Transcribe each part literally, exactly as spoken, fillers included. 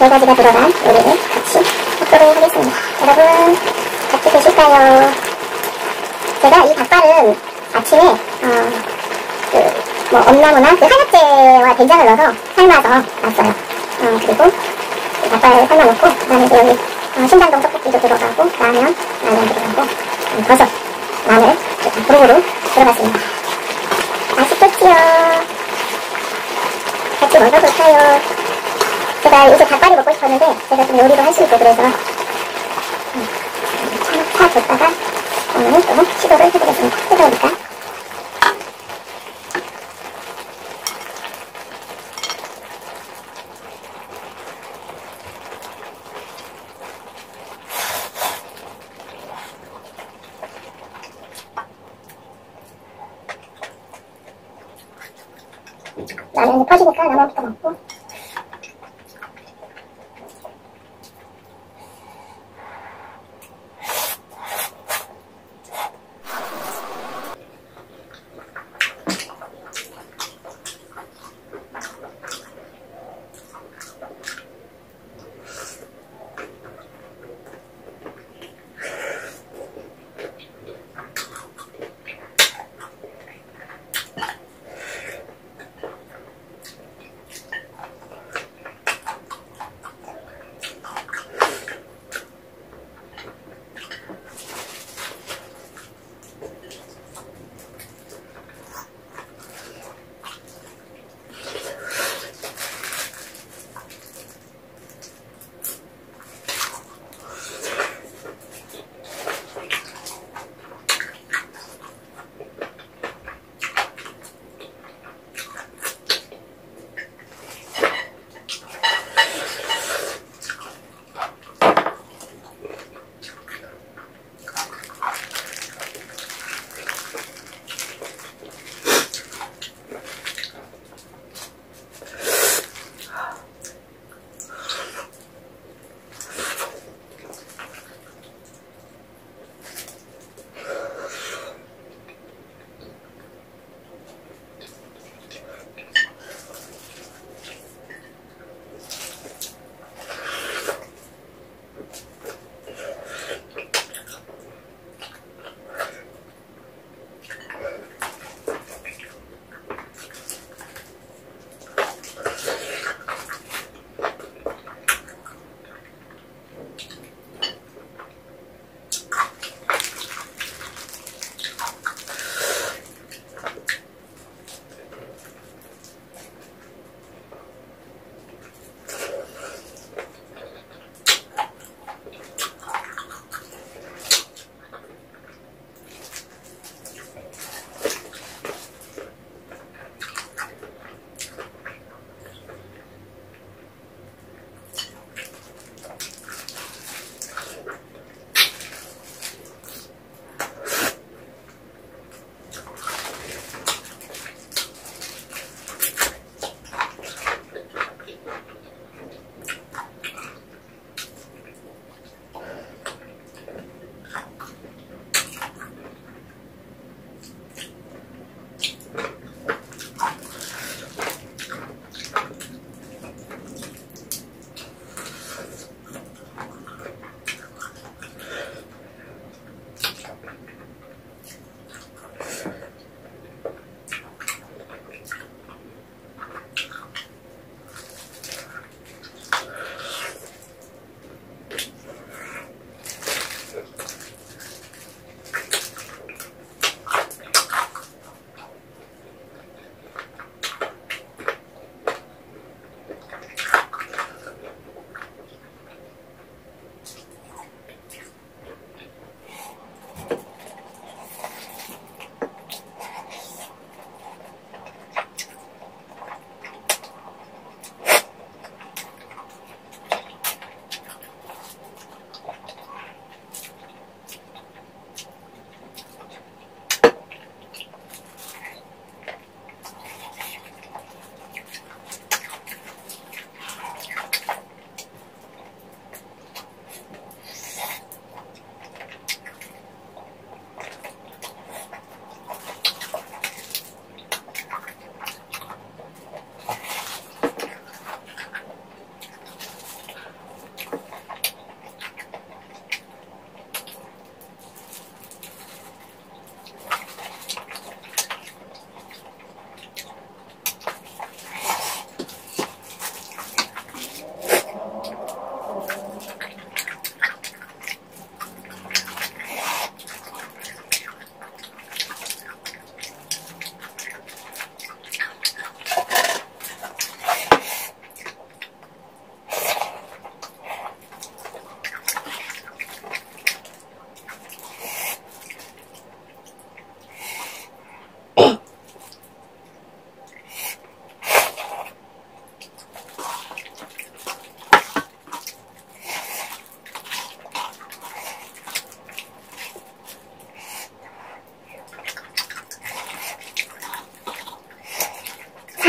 네 가지가 들어간 요리를 같이 먹도록 하겠습니다. 여러분, 같이 드실까요? 제가 이 닭발은 아침에, 어, 그, 뭐, 엄나무나 그 한약재와 된장을 넣어서 삶아서 놨어요. 어, 그리고 이 닭발을 삶아놓고, 그 다음에 이제 여기, 어, 신당동 떡볶이도 들어가고, 라면, 라면 들어가고, 음, 버섯, 마늘, 고루고루 들어갔습니다. 맛있겠지요? 같이 먹어볼까요? 제가 요새 닭발이 먹고 싶었는데, 제가 좀 요리도 할 수 있고, 그래서, 음, 차 줬다가, 오늘 또 시도를 해보겠습니다. 뜨거우니까. 라면이 퍼지니까 라면부터 먹고,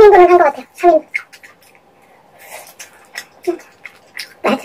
삼 인분은 한 것 같아요. 삼 인분. 음, 맞아.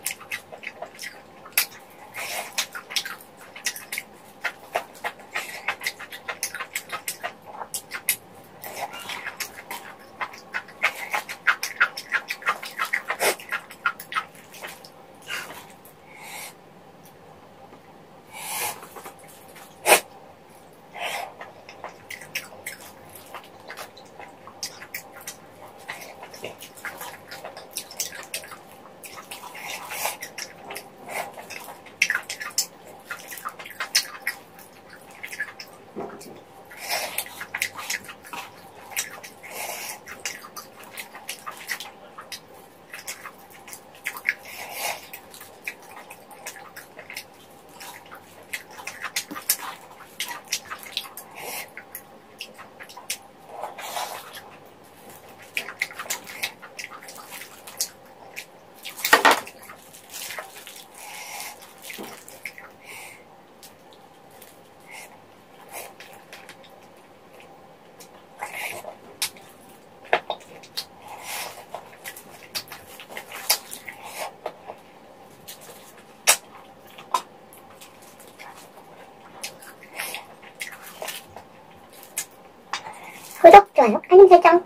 구독, 좋아요, 알림 설정.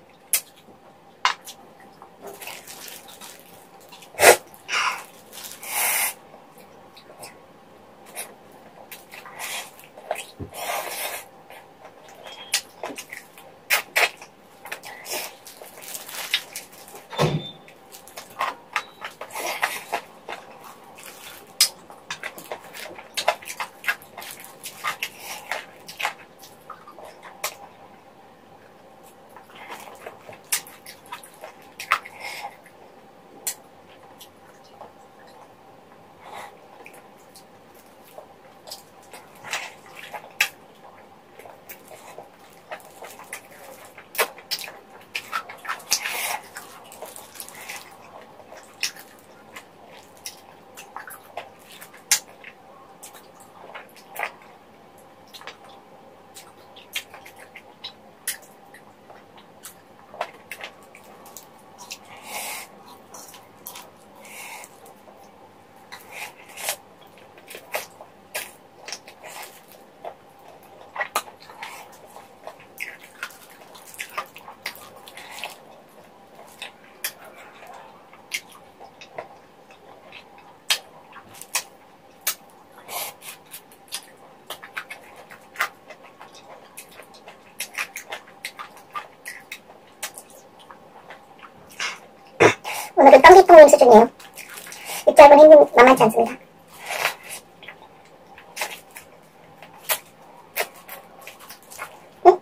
오늘은 떡잎볶음 수준이에요. 이 짧은 힘은 만만치 않습니다. 응?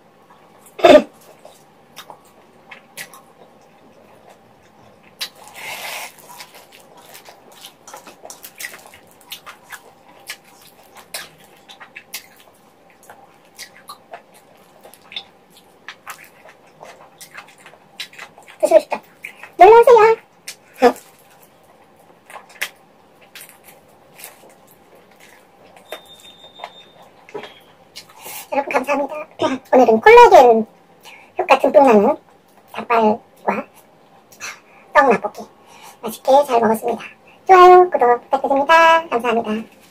드시고 싶다. 놀러오세요. 여러분 감사합니다. 오늘은 콜라겐 효과 듬뿍 나는 닭발과 떡 라볶이 맛있게 잘 먹었습니다. 좋아요, 구독 부탁드립니다. 감사합니다.